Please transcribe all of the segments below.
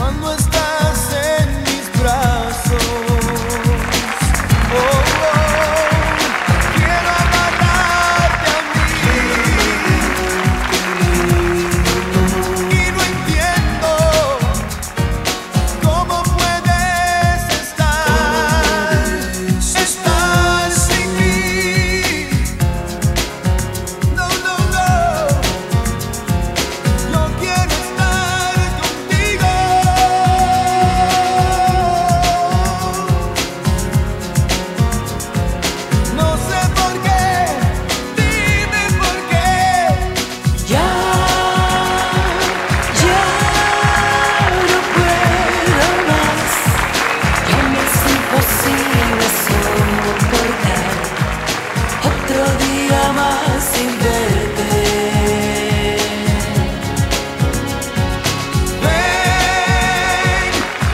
cuando estás en mis brazos. Oh, oh, quiero agarrarte a mí y no entiendo cómo puedes estar sin mí. No, no, no. Yo quiero estar contigo. No sé por qué, dime por qué. Ya no puedo más. Ya me es imposible soportar otro día más sin verte. Ven,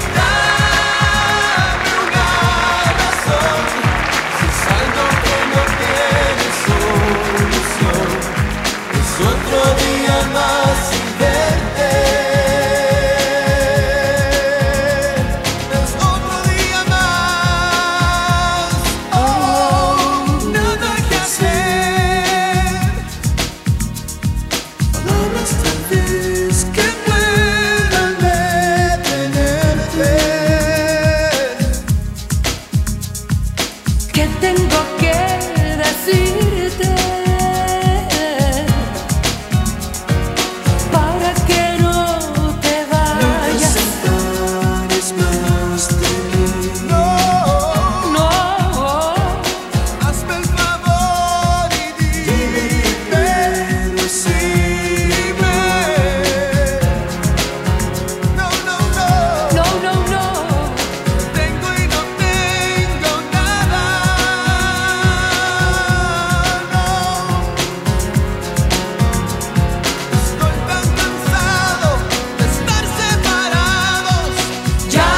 dame una razón. Si es algo que no tiene solución, es otro día más sin verte. Es otro día más. Oh, nada que hacer. Palabras tal vez que puedan detenerte. ¿Qué tengo que decirte para que no te No te vayas? separes más de mí. No, No, hazme el favor y dime sí. No, no, no. no, no, no. Tengo y no tengo nada. No. Estoy tan cansado de estar separados. Ya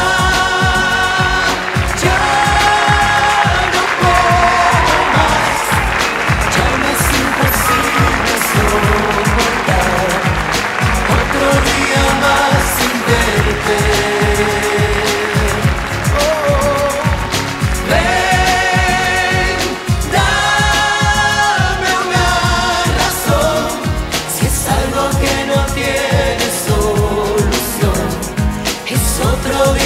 no puedo más. Ya me es imposible soportar otro día más sin verte. Ven, dame una razón. Si es algo que no tiene solución, es otro día